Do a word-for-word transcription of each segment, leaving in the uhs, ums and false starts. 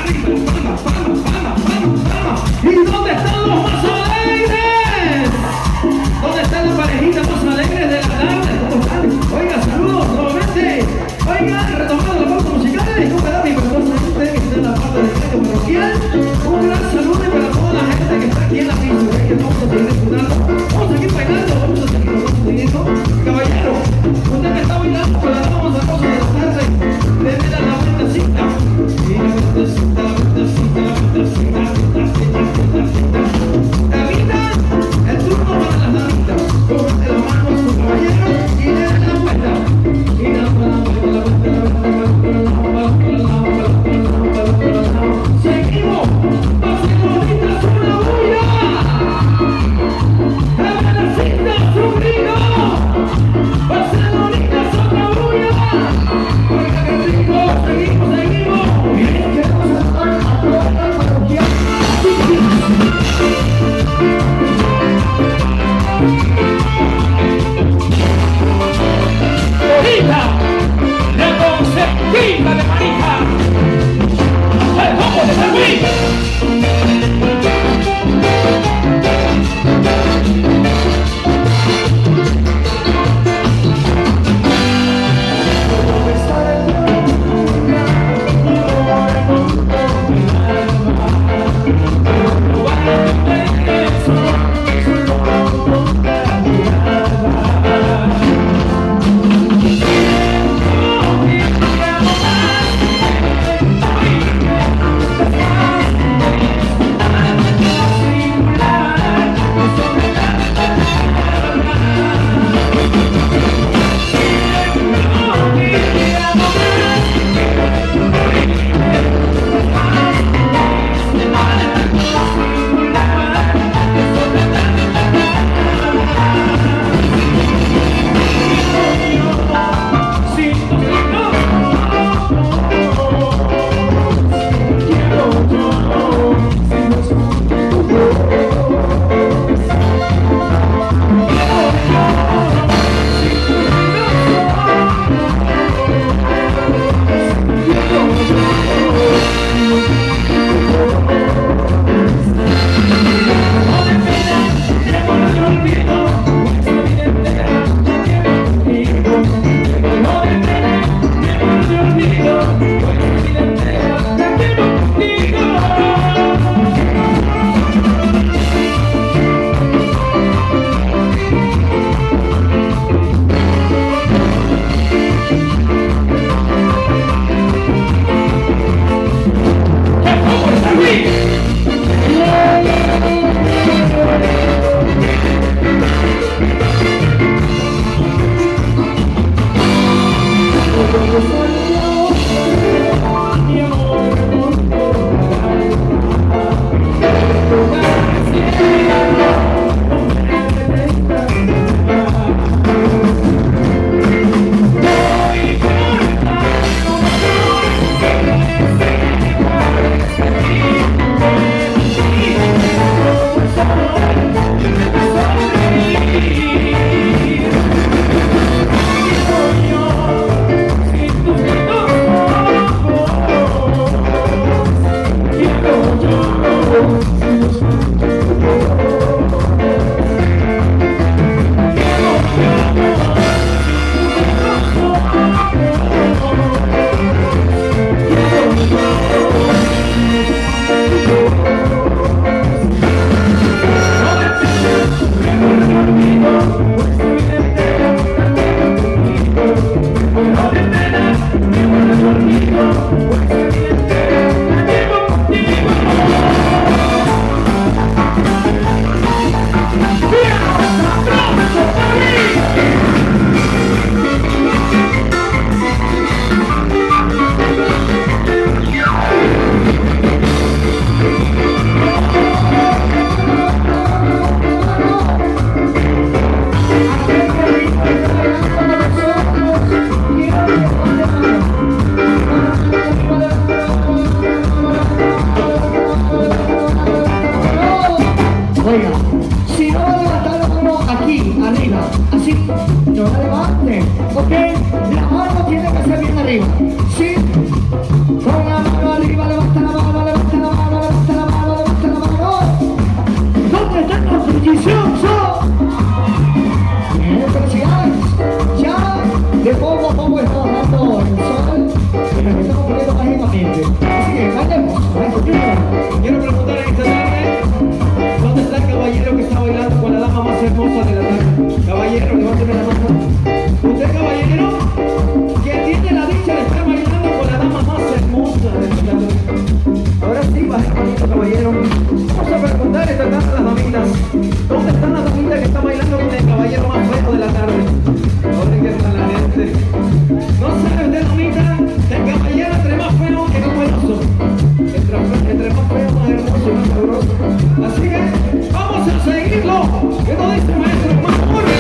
arriba, palmas, palmas, palmas, palmas, palmas. ¿Y dónde están los más alegres? ¿Dónde están las parejitas más alegres de la tarde? ¿Cómo están? Oiga, saludos nuevamente. Oiga, retomando la pausa musical, ¿cómo está mi preciosa gente que está en la parte del centro parroquial? Un gran saludo para toda la gente que está aquí en la pista, que vamos a seguir disfrutando. Vamos a seguir bailando, vamos a seguir, vamos a seguir. Caballero, usted que está bailando, pues la vamos a pausa de la tarde. Deme la vueltecita. Y la vueltecita, la vueltecita, la vueltecita, la vueltecita, la vueltecita. Damita, el turno para las damitas. Cómete la mano a su caballero y denle la vuelta. Y la vuelta, la vuelta, la vuelta, la vuelta, la vuelta, la vuelta. Seguimos, pasen bonitas, una bulla. caballero, levánteme la mano. Usted, caballero, que tiene la dicha de estar bailando con la dama más hermosa de este lado. Ahora sí, baje manito, caballero. Vamos a preguntar esta tarde a las damitas. ¿Dónde están las damitas que están bailando con el caballero más feo de la tarde? Ahora que está la gente. No sabe usted, damita, que el caballero entre más feo que numeroso. Entre, entre más feo, más hermoso y más sabroso. Así que vamos a seguirlo. ¿Qué nos dice, maestro? ¡Más corre!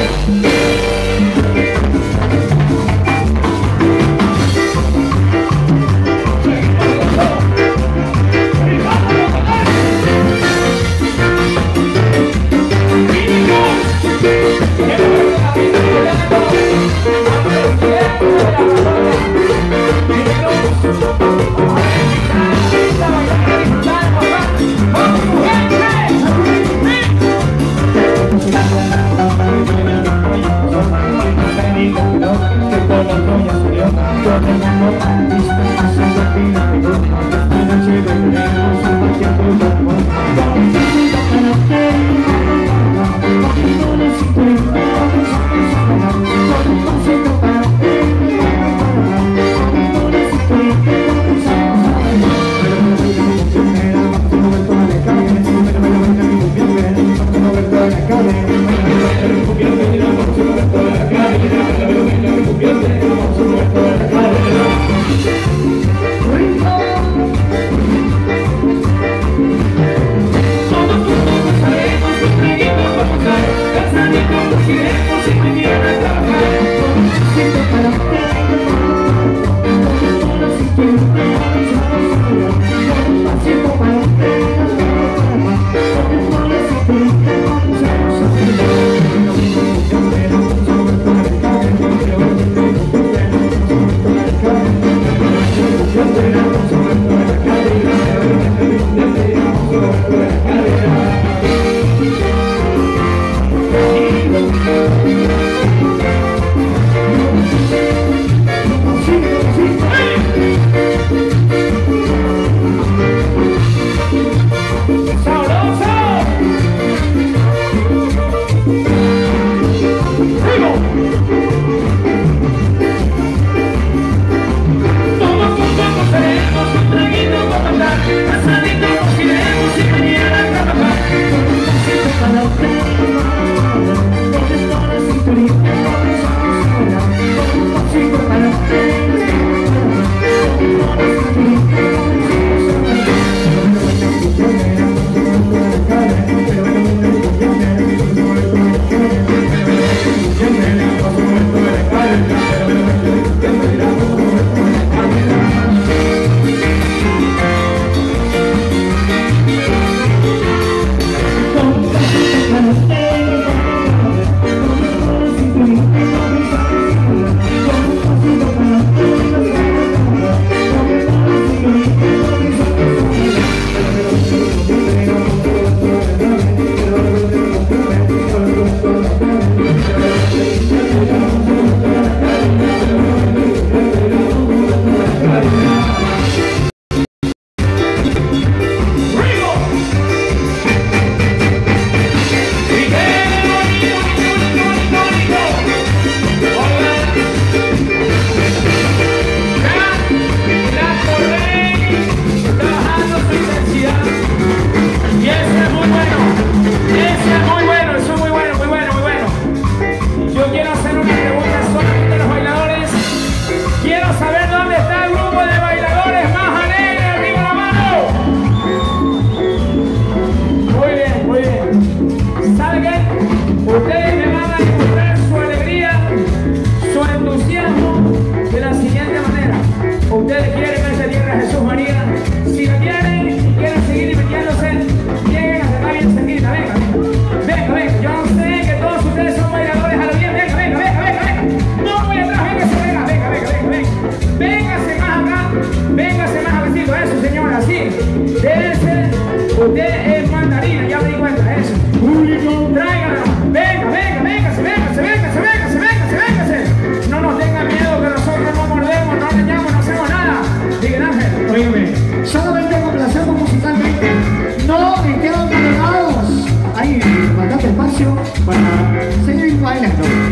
Usted es mandarina, ya me di cuenta de eso. Público, tráiganlo. Venga, venga, venga, se venga, se venga, se venga, se venga, se venga. No nos tengan miedo que nosotros no mordemos, no dañamos, no hacemos nada. Digan, Ángel. Óigame, solamente complacemos musicalmente. No me quedan delegados. Hay bastante espacio para seguir bailando.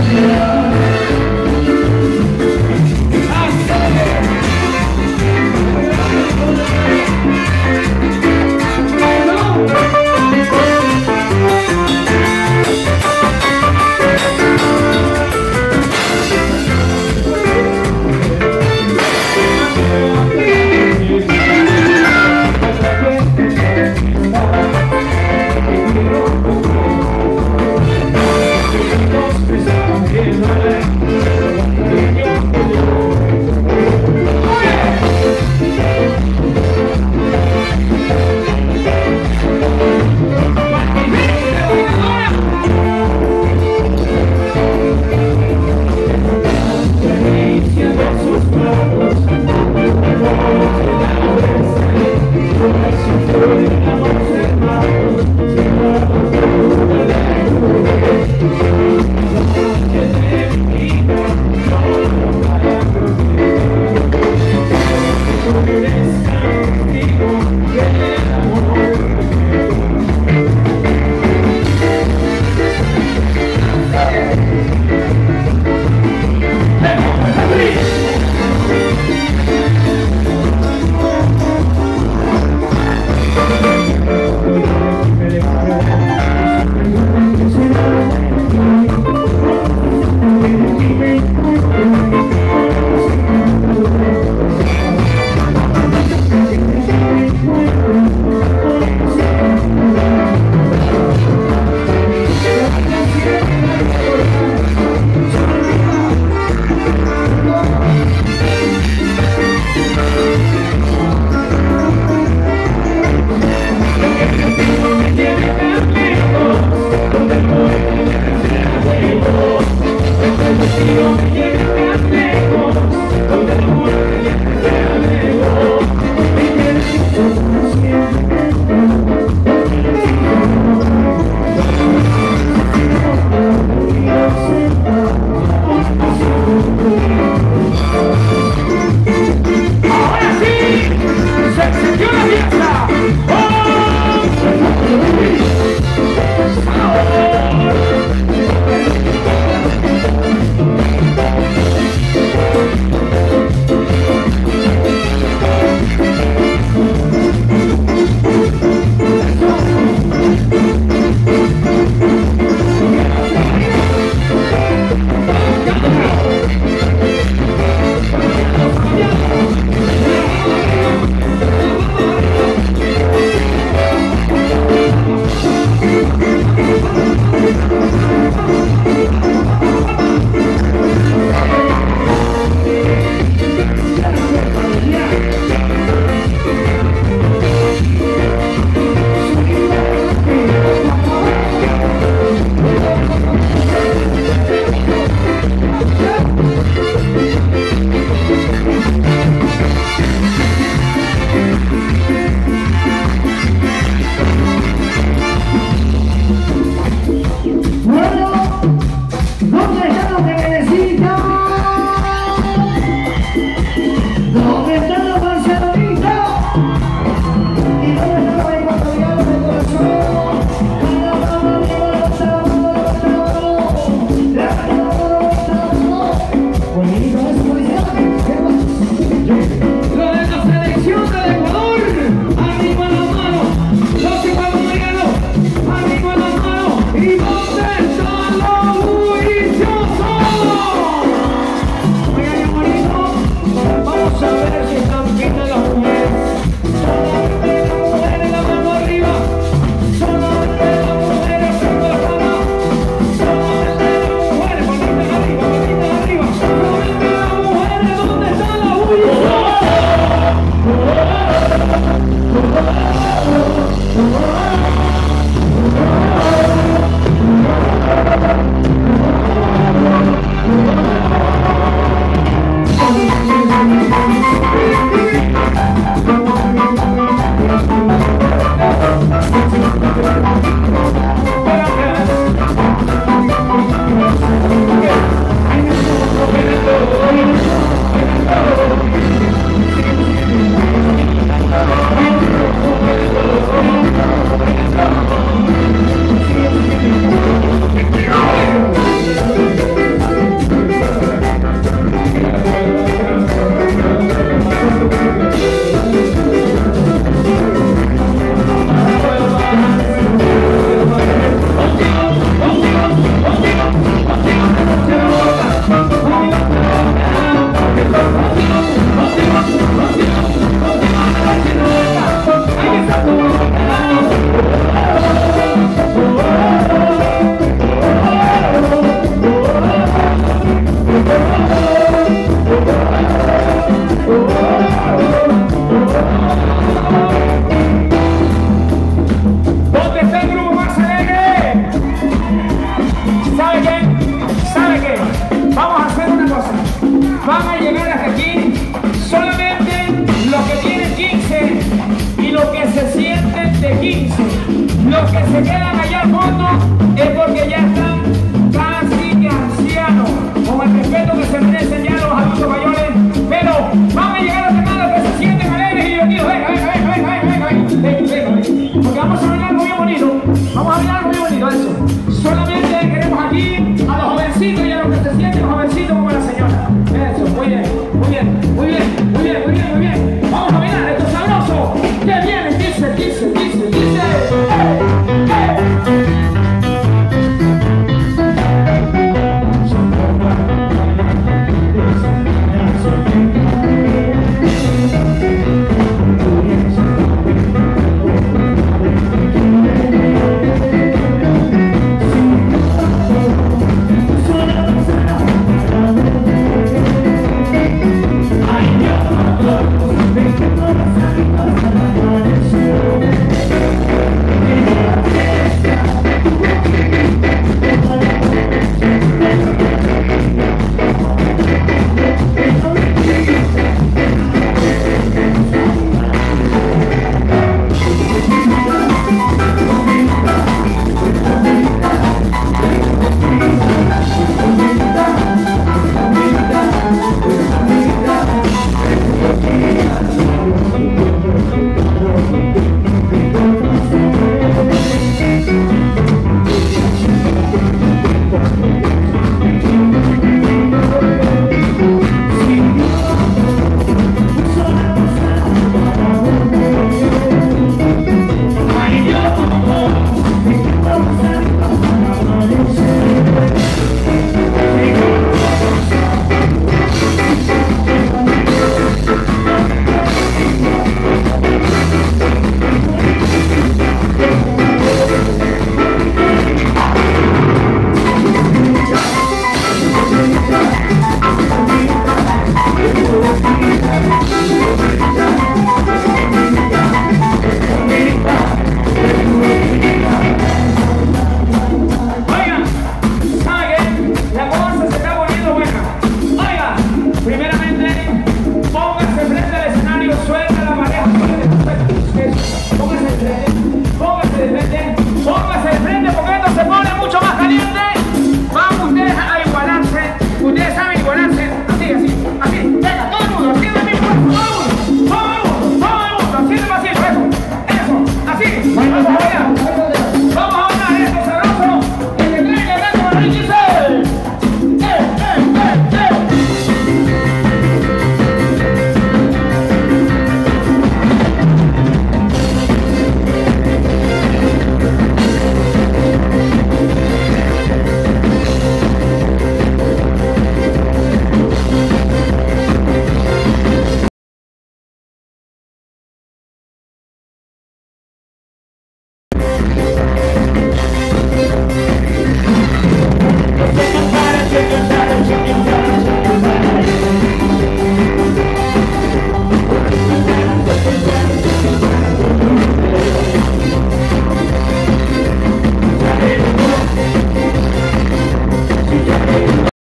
It's se quedan allá al fondo.